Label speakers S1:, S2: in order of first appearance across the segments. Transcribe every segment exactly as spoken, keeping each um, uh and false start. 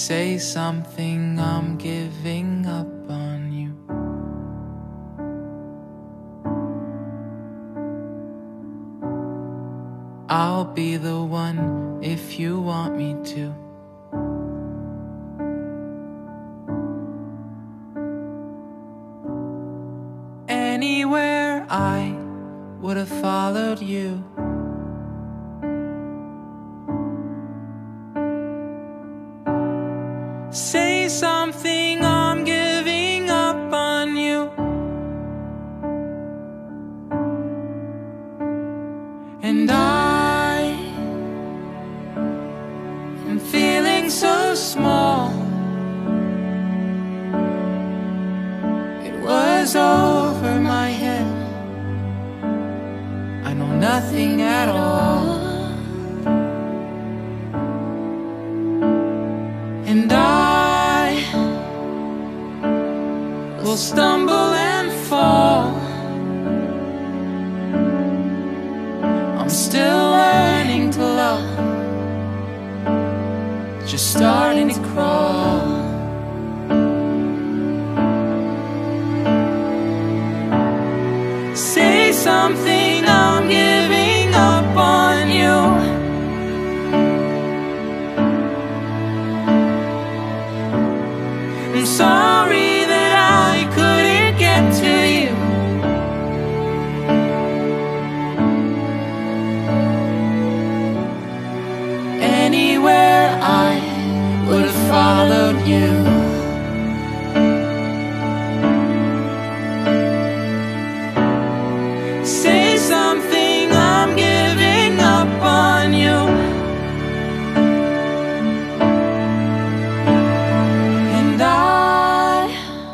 S1: say something, I'm giving up on you. I'll be the one if you want me to. Anywhere I would have followed you. Say something, I'm giving up on you. And I am feeling so small. It was over my head. I know nothing at all. And I will stumble and fall. I'm still learning to love, just starting to crawl. Say something, I'm giving up on you. I'm sorry that I couldn't get to you. Anywhere I would have followed you. Say something, I'm giving up on you. And I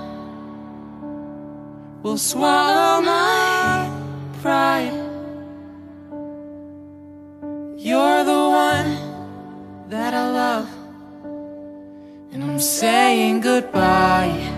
S1: will swallow my pride. You're the one that I love, and I'm saying goodbye.